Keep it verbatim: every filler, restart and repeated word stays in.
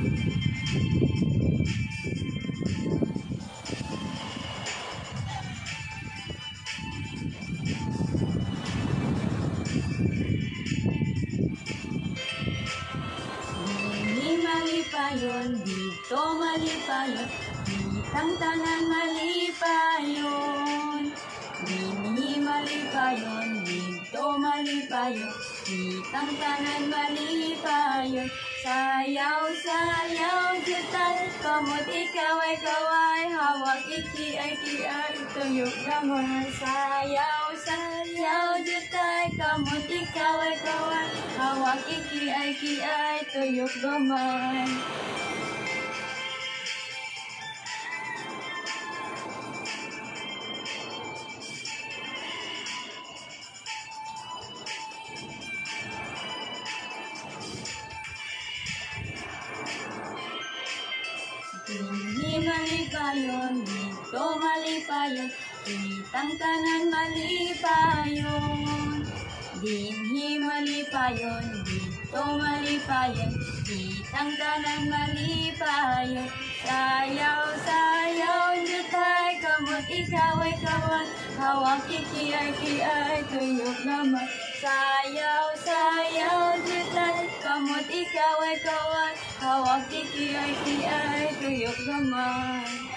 Malipayon, dito malipayon, ditang tanan malipayon. Dinhi malipayon, dito malipayon, ditang tanan malipayon. Sayaw, sayaw, jutan, kamot ikaw ay kaway, hawak iki ay kiay, tuyok gamay. Sayaw, sayaw, jutan, kamot ikaw ay kaway, hawak iki ay kiay, tuyok gamay. Dinhi malipayon, dito malipayon, ditang tanan malipayon. Dinhi malipayon, dito malipayon, ditang tanan malipayon. Sayaw, sayaw, jutay, kamot ikaw ay kawan, hawak iki ay kiay, tuyok naman. Sayaw, sayaw, jutay, kamot ikaw ay kawan, hawak iki ay kiay, tuyok naman.